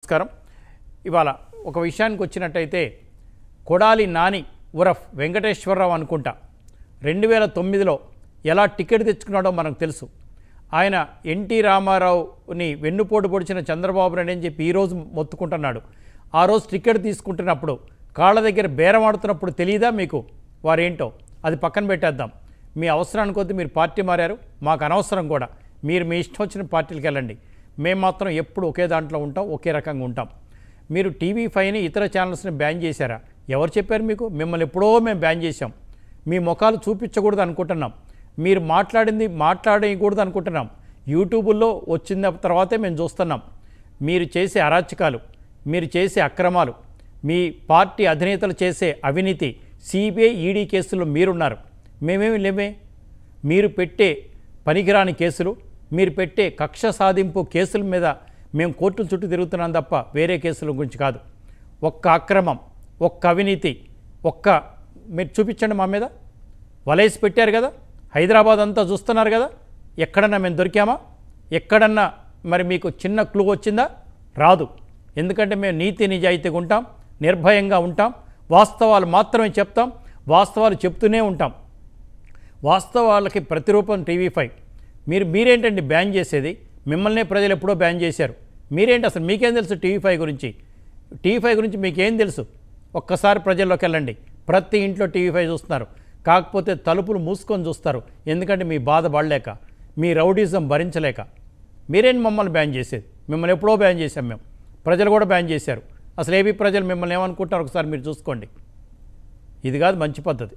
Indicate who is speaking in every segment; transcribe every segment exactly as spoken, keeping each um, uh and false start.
Speaker 1: నమస్కారం. ఇవాళ ఒక విషయానికి వచ్చినట్టయితే కొడాలి నాని ఉరఫ్ వెంకటేశ్వరరావు అనుకుంటా రెండు వేల తొమ్మిదిలో ఎలా టికెట్ తెచ్చుకున్నాడో మనకు తెలుసు. ఆయన ఎన్టీ రామారావుని వెన్నుపోటు పొడిచిన చంద్రబాబు నాయుడు అని చెప్పి ఈరోజు మొత్తుకుంటున్నాడు. ఆ రోజు టికెట్ తీసుకుంటున్నప్పుడు కాళ్ళ దగ్గర బేరం ఆడుతున్నప్పుడు తెలియదా మీకు వారేంటో? అది పక్కన పెట్టేద్దాం. మీ అవసరానికి కొద్దీ మీరు పార్టీ మారారు, మాకు అనవసరం కూడా. మీరు మీ ఇష్టం వచ్చిన పార్టీలకు వెళ్ళండి. మేము మాత్రం ఎప్పుడు ఒకే దాంట్లో ఉంటాం, ఒకే రకంగా ఉంటాం. మీరు టీవీ ఫైవ్ని ఇతర ఛానల్స్ని బ్యాన్ చేశారా? ఎవరు చెప్పారు మీకు? మిమ్మల్ని ఎప్పుడో మేము బ్యాన్ చేశాం. మీ ముఖాలు చూపించకూడదు అనుకుంటున్నాం. మీరు మాట్లాడింది మాట్లాడకూడదు అనుకుంటున్నాం. యూట్యూబుల్లో వచ్చిన తర్వాతే మేము చూస్తున్నాం. మీరు చేసే అరాచకాలు, మీరు చేసే అక్రమాలు, మీ పార్టీ అధినేతలు చేసే అవినీతి, సిబిఐ ఈడీ కేసుల్లో మీరున్నారు, మేమేమి లేమే. మీరు పెట్టే పనికిరాని కేసులు, మీరు పెట్టే కక్ష సాధింపు కేసుల మీద మేము కోర్టుల చుట్టూ తిరుగుతున్నాం తప్ప వేరే కేసుల గురించి కాదు. ఒక్క అక్రమం, ఒక్క అవినీతి, ఒక్క మీరు చూపించండి మా మీద. వలేసి పెట్టారు కదా, హైదరాబాద్ అంతా చూస్తున్నారు కదా. ఎక్కడన్నా మేము దొరికామా? ఎక్కడన్నా మరి మీకు చిన్న క్లూ వచ్చిందా? రాదు. ఎందుకంటే మేము నీతి నిజాయితీగా ఉంటాం, నిర్భయంగా ఉంటాం, వాస్తవాలు మాత్రమే చెప్తాం, వాస్తవాలు చెప్తూనే ఉంటాం. వాస్తవాలకి ప్రతిరూపం టీవీ ఫైవ్. మీరు మీరేంటండి బ్యాన్ చేసేది? మిమ్మల్నే ప్రజలు ఎప్పుడో బ్యాన్ చేశారు. మీరేంటి అసలు? మీకేం తెలుసు టీవీ ఫైవ్ గురించి? టీవీ ఫైవ్ గురించి మీకేం తెలుసు? ఒక్కసారి ప్రజల్లోకి వెళ్ళండి. ప్రతి ఇంట్లో టీవీ ఫైవ్ చూస్తున్నారు. కాకపోతే తలుపులు మూసుకొని చూస్తారు. ఎందుకంటే మీ బాధ పడలేక, మీ రౌడీజం భరించలేక. మీరేంటి మమ్మల్ని బ్యాన్ చేసేది? మిమ్మల్ని ఎప్పుడో బ్యాన్ చేశాం మేము. ప్రజలు కూడా బ్యాన్ చేశారు. అసలు ఏబీ ప్రజలు మిమ్మల్ని ఏమనుకుంటారు ఒకసారి మీరు చూసుకోండి. ఇది కాదు మంచి పద్ధతి.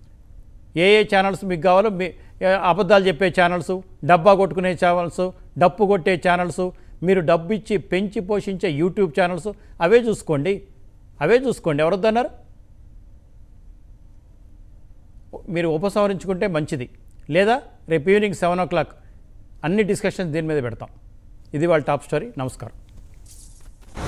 Speaker 1: ఏ ఏ ఛానల్స్ మీకు కావాలో, మీ అబద్ధాలు చెప్పే ఛానల్స్, డబ్బా కొట్టుకునే ఛానల్స్, డప్పు కొట్టే ఛానల్స్, మీరు డబ్బు ఇచ్చి పెంచి పోషించే యూట్యూబ్ ఛానల్స్, అవే చూసుకోండి. అవే చూసుకోండి. ఎవరొద్దన్నారు? మీరు ఉపసంహరించుకుంటే మంచిది. లేదా రేపు ఈవినింగ్ సెవెన్ ఓ క్లాక్ అన్ని డిస్కషన్స్ దీని మీద పెడతాం. ఇది వాళ్ళ టాప్ స్టోరీ. నమస్కారం.